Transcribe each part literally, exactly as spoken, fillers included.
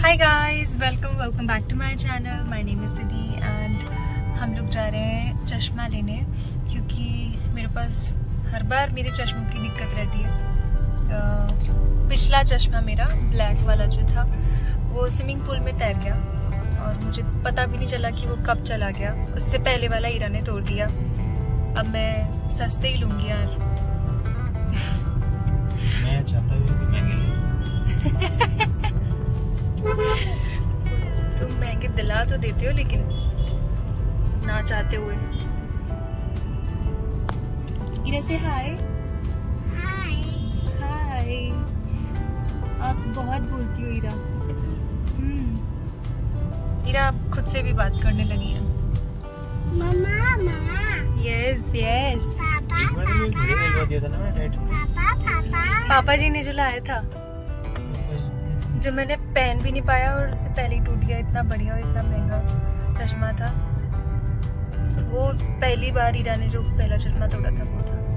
Hi guys, welcome welcome back to my channel. My name is Nidhi and हम लोग जा रहे हैं चश्मा लेने, क्योंकि मेरे पास हर बार मेरे चश्मों की दिक्कत रहती है। uh, पिछला चश्मा मेरा ब्लैक वाला जो था वो स्विमिंग पूल में तैर गया और मुझे पता भी नहीं चला कि वो कब चला गया। उससे पहले वाला हीरा ने तोड़ दिया। अब मैं सस्ते ही लूँगी यार। मैं चाहता हूँ कि महंगे लूँ। तुम महंगे दिला तो देते हो, लेकिन ना चाहते हुए। हीरा से हाय। हाय हाय। आप बहुत बोलती हो हीरा। हम्म हीरा आप खुद से भी बात करने लगी हैं। Mamma mamma yes yes. पापा एक बार मुझे वीडियो मिलवा दिया था ना मैं डाइट में। पापा पापा पापा जी ने जो लाया था, जो मैंने पहन भी नहीं पाया और उससे पहले ही टूट गया। इतना बढ़िया और इतना महंगा चश्मा था वो। पहली बार हीरा ने जो पहला चश्मा तोड़ा था वो था।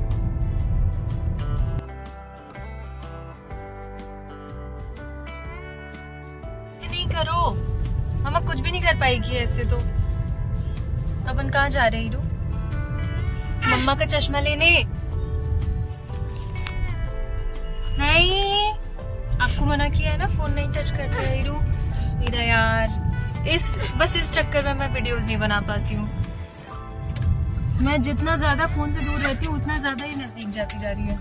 नहीं करो, मामा कुछ भी नहीं कर पाएगी ऐसे तो। अपन कहाँ जा रहे हैं हीरू? मम्मा का चश्मा लेने। नहीं, आपको मना किया है ना, फोन नहीं टच करते है हीरू। हीरा यार, इस बस इस चक्कर में मैं वीडियोस नहीं बना पाती हूँ। मैं जितना ज्यादा फोन से दूर रहती हूँ उतना ज्यादा ही नजदीक जाती जा रही है।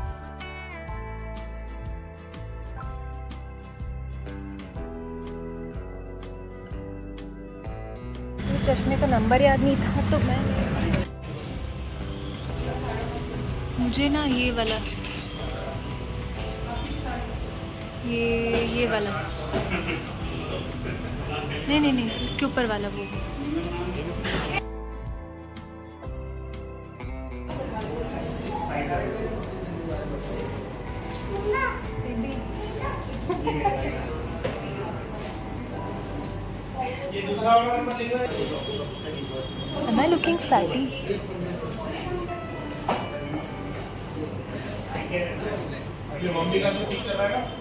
तो चश्मे का नंबर याद नहीं था तो मैं मुझे ना ये वाला ये ये वाला नहीं नहीं नहीं इसके ऊपर वाला वो। Am I looking fatty? Mummy का तो ठीक चल रहा है।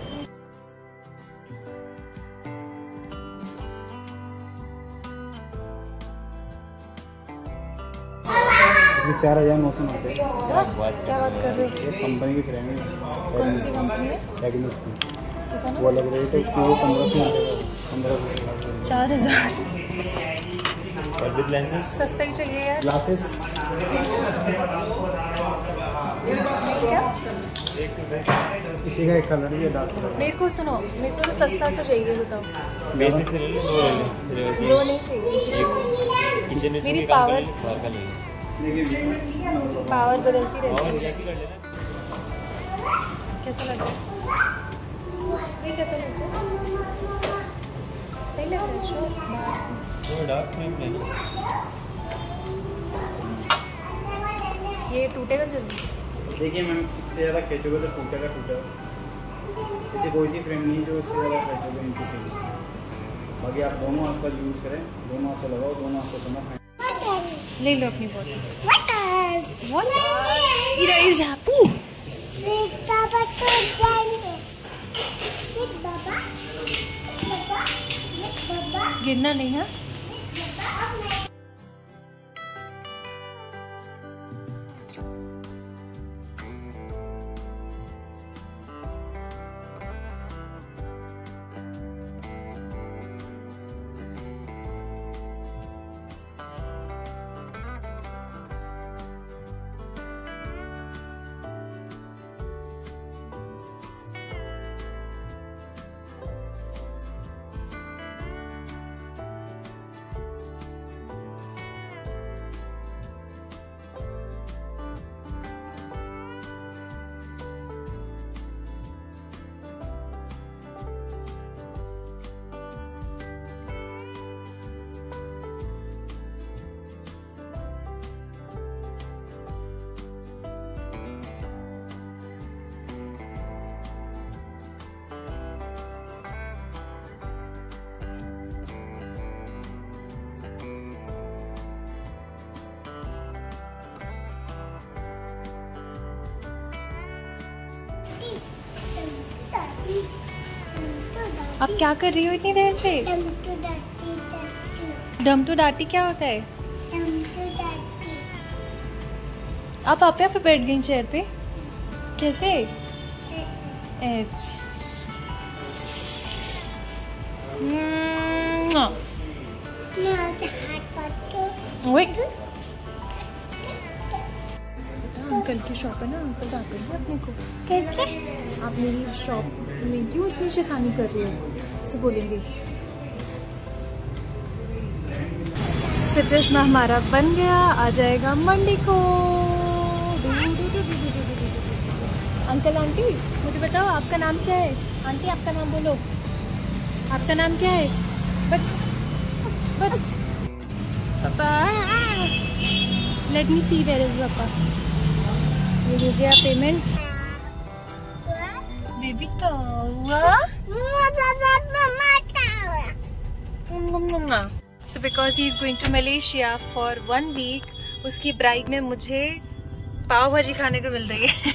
चार हजार नौ सौ नब्बे। क्या बात कर रहे हो? कंपनी की फ्रेम है। कौन सी कंपनी है? टेक्निक्स की वो अलग रेट है, उसकी वो पंद्रह सौ पंद्रह चार हजार। और विद लेंसेज सस्ता ही चाहिए यार। ग्लासेस क्या? इसी का एक कलर भी है डार्क कलर। मेरे को सुनो, मेरे को तो सस्ता सा चाहिए, बताओ। बेसिक से ले लो, दो ले लो। दो नहीं चाहिए। किचन में मेरी पावर बाहर का ले लो। पावर बदलती रहती और है। चेक ही कर लेना। कैसा लग रहा है? ये कैसा लग रहा है? सही लग रहा है। शो वो डार्क फ्रेम लेना। ये टूटेगा जल्दी। देखिए मैम, इससे ज़्यादा खींचोगे तो टूटेगा टूटेगा। ऐसी कोई सी फ्रेम नहीं है जो इससे ज़्यादा खींचोगे इनकी फ्रेम। बाकी आप दोनों हाथ का यूज़ करें, दोनों हाथ से लगाओ, दोनों हाथ से करना। ले लो अपनी bottle. Water What? Ira is happy. Big पापा तो जाएंगे। बिग पापा पापा बिग पापा गिरना नहीं है। आप क्या कर रही हो इतनी देर से? डम टू डाटी डाटी डम टू डाटी क्या होता है? डम टू डाटी आप आप पे बैठ गई चेयर पे कैसे? एच मैं हाथ पकड़ो ओए अंकल की शॉप है ना, अंकल जाते हैं अपने को। कैसे आप मेरी शॉप में क्यों इतनी शैतानी कर रही हो? ऐसे बोलेंगे। चश्मा हमारा बन गया, आ जाएगा मंडी को। अंकल आंटी मुझे बताओ आपका नाम क्या है? आंटी आपका नाम बोलो, आपका नाम क्या है? बट बट पापा, let me see where is पापा। ये हो गया payment. Baby So because he is going to Malaysia for one week, उसकी ब्राइड में मुझे पाव भाजी खाने को मिल रही है।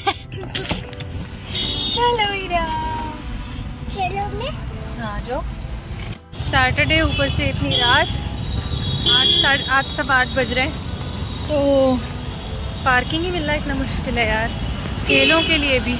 चलो इरा, चलो मैं हाँ जाओ। सैटरडे ऊपर से इतनी रात, आठ साढ़े आठ सब आठ बज रहे हैं, तो पार्किंग ही मिलना इतना मुश्किल है यार, खेलों के लिए भी।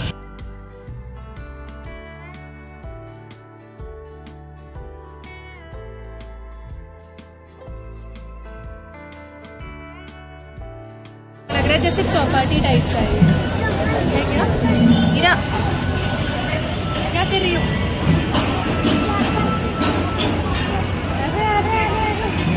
लग रहा है जैसे चौपाटी टाइप का है क्या? हीरा क्या कर रही हो? अरे अरे अरे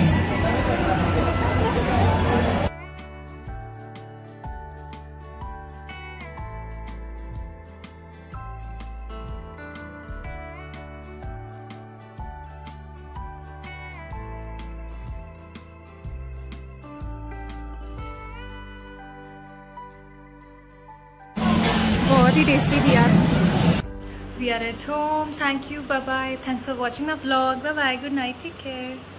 बहुत ही टेस्टी थी यार। We are at home. Thank you. Bye bye. Thanks for watching my vlog. Bye bye. Good night. Take care.